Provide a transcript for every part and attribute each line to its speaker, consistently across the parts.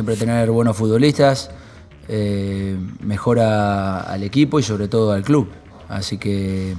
Speaker 1: siempre tener buenos futbolistas mejora al equipo y sobre todo al club. Así que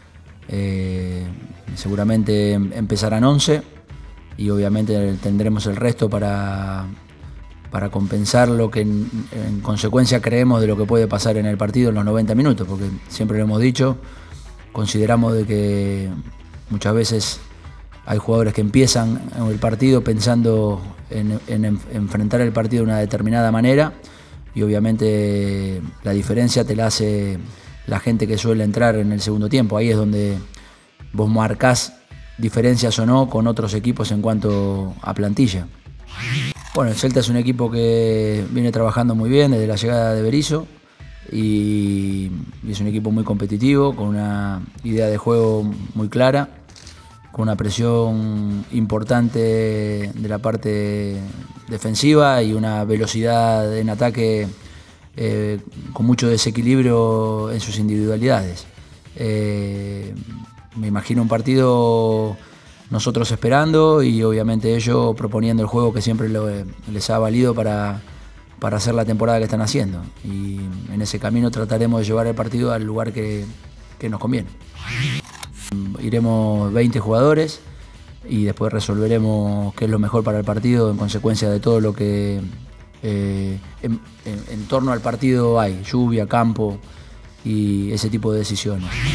Speaker 1: seguramente empezarán 11 y obviamente tendremos el resto para compensar lo que en consecuencia creemos de lo que puede pasar en el partido en los 90 minutos, porque siempre lo hemos dicho, consideramos de que muchas veces hay jugadores que empiezan el partido pensando en enfrentar el partido de una determinada manera y obviamente la diferencia te la hace la gente que suele entrar en el segundo tiempo. Ahí es donde vos marcás diferencias o no con otros equipos en cuanto a plantilla. Bueno, el Celta es un equipo que viene trabajando muy bien desde la llegada de Berizzo y es un equipo muy competitivo, con una idea de juego muy clara, con una presión importante de la parte defensiva y una velocidad en ataque con mucho desequilibrio en sus individualidades. Me imagino un partido nosotros esperando y obviamente ellos proponiendo el juego que siempre les ha valido para hacer la temporada que están haciendo. Y en ese camino trataremos de llevar el partido al lugar que nos conviene. Iremos 20 jugadores y después resolveremos qué es lo mejor para el partido en consecuencia de todo lo que en torno al partido hay, lluvia, campo y ese tipo de decisiones.